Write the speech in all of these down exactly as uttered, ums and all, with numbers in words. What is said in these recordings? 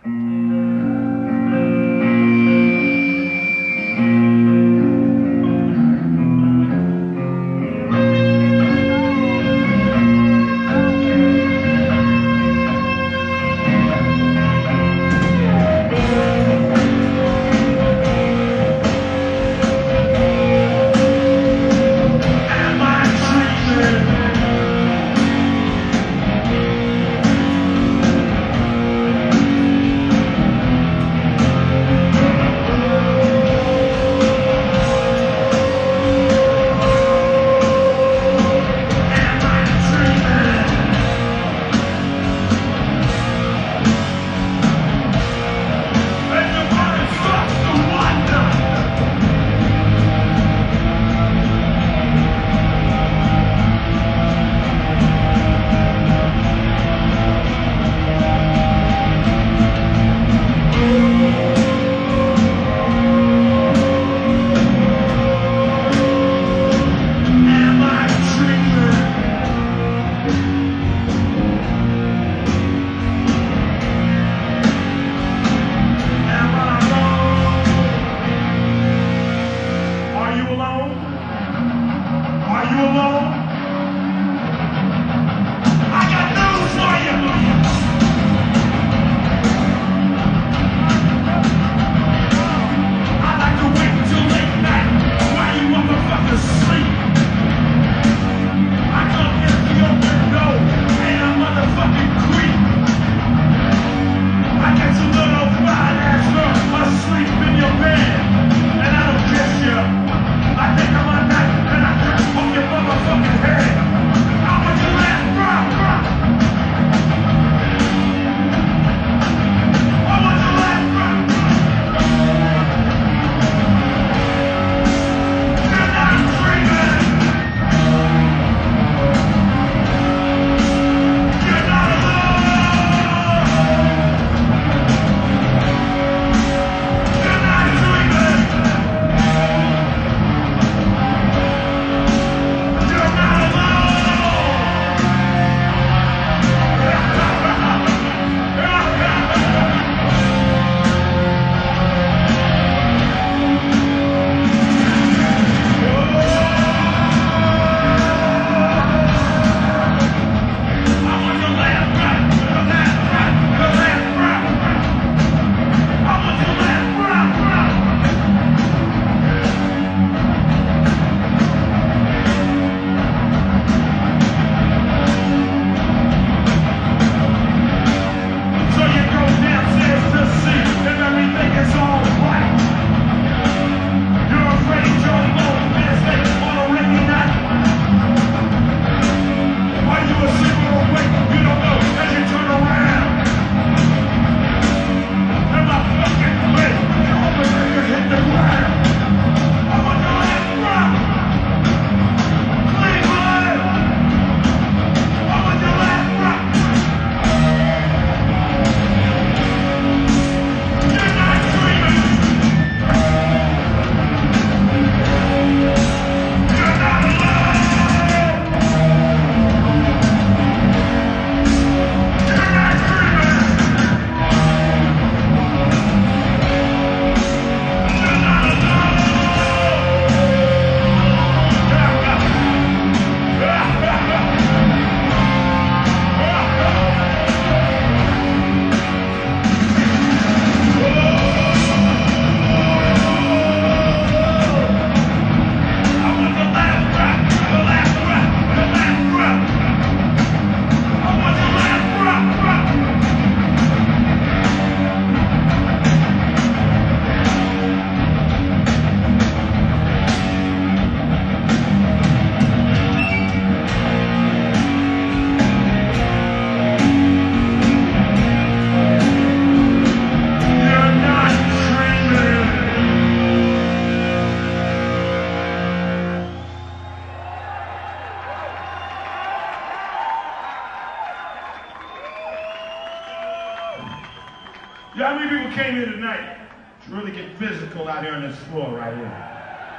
Yeah, how many people came here tonight to really get physical out here on this floor right here?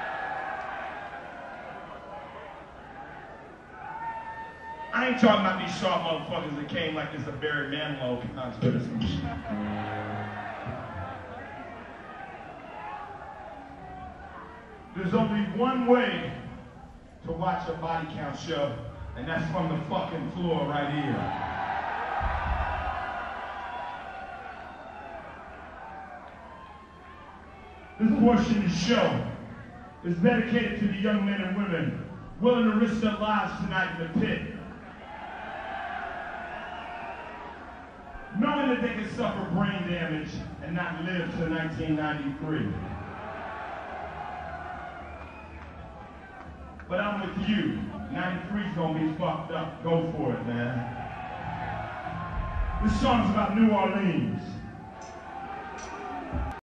I ain't talking about these soft motherfuckers that came like this a Barry Manilow conspiracy. one way to watch a body count show, and that's from the fucking floor right here. This portion of the show is dedicated to the young men and women willing to risk their lives tonight in the pit, knowing that they can suffer brain damage and not live to nineteen ninety-three. But I'm with you. ninety-three's gonna be fucked up. Go for it, man. This song's about New Orleans.